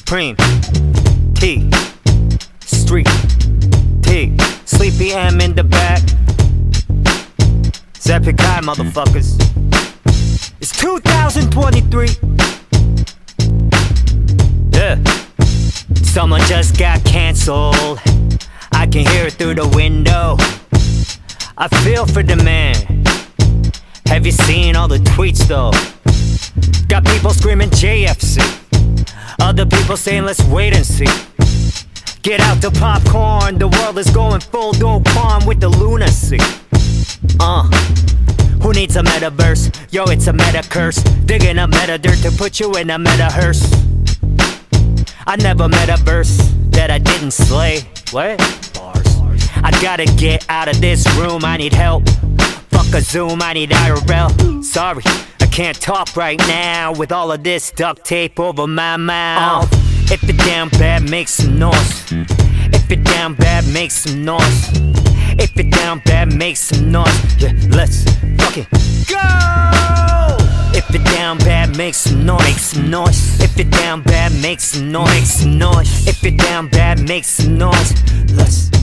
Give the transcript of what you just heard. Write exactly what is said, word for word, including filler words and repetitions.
Supreme T Street T Sleepy M in the back. It's Epik High, motherfuckers. It's two thousand twenty-three. Yeah. Someone just got cancelled. I can hear it through the window. I feel for the man. Have you seen all the tweets though? Got people screaming J F C. Other people saying let's wait and see. Get out the popcorn, the world is going full Dokkan with the lunacy. Uh, who needs a metaverse? Yo, it's a meta curse. Digging up meta dirt to put you in a meta hearse. I never met a verse that I didn't slay. What? Bars. I gotta get out of this room, I need help. Fuck a Zoom, I need I R L. Sorry, I can't talk right now with all of this duct tape over my mouth. uh, If it down bad, make some noise. If it down bad, make some noise. If it down bad, make some noise. Yeah, let's fucking go! If it down bad, make some noise. Make some noise. If it down bad, make some noise. Make some noise. If it down bad, make some noise. Let's